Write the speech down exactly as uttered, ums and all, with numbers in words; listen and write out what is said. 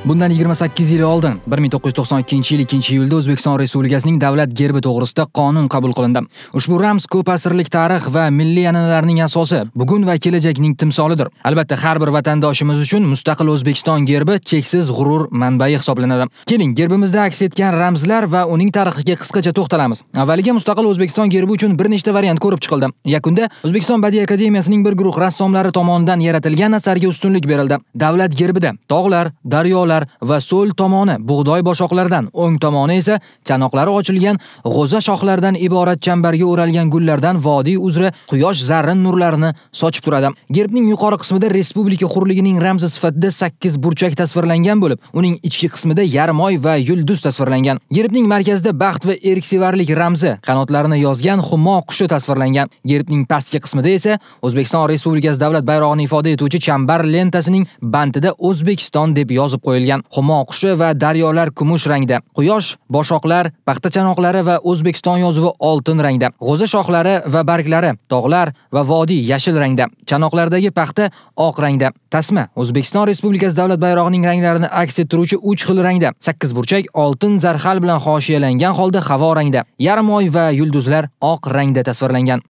Bundan yigirma sakkiz yil oldin, bir ming to'qqiz yuz to'qson ikkinchi yil ikkinchi iyulda O'zbekiston Respublikasining Davlat gerbi to'g'risida qonun qabul qilindi. Ushbu ramz ko'p asrlik tarix va milliy an'analarning asosi, bugun va kelajakning timsolidir. Albatta, har bir vatandoshimiz uchun mustaqil O'zbekiston gerbi cheksiz g'urur manbai hisoblanadi. Keling, gerbimizda aks etgan ramzlar va uning tarixiga qisqacha to'xtalamiz. Avvaliga mustaqil O'zbekiston gerbi uchun bir nechta variant ko'rib chiqildi. Yakunda O'zbekiston Badiiy akademiyasining bir guruh rassomlari tomonidan yaratilgan asarga ustunlik berildi. Davlat gerbida tog'lar, daryolar va so'l tomoni bug'doy boshoqlardan, o'ng tomoni esa chanoqlari ochilgan g'o'za shoxlardan iborat chambarga o'ralgan gullardan vodiy uzra quyosh zarrin nurlarini sochib turadi. Gerbning yuqori qismida respublika hurligining ramzi sifatida sakkiz burchak tasvirlangan bo'lib, uning ichki qismida yarmoy va yulduz tasvirlangan. Gerbning markazida baxt va erksevarlik ramzi, qanotlarini yozgan humo qushi tasvirlangan. Gerbning pastki qismida esa O'zbekiston Respublikasi Davlat bayrog'ini ifoda etuvchi chambar lentasining bandida O'zbekiston deb yozib qo'yilgan. Humo qushi va daryolar kumush rangda, quyosh, boshoqlar, paxta chanoqlari va O'zbekiston yozuvi oltin rangda, g'o'za shoxlari va barglari, tog'lar va vodiy yashil rangda, chanoqlardagi paxta oq rangda, tasma O'zbekiston Respublikasi Davlat bayrog'ining ranglarini aks ettiruvchi uch xil rangda, sakkiz burchak oltin zarhal bilan hoshiyalangan holda havo rangda, yarmoy va yulduzlar oq rangda tasvirlangan.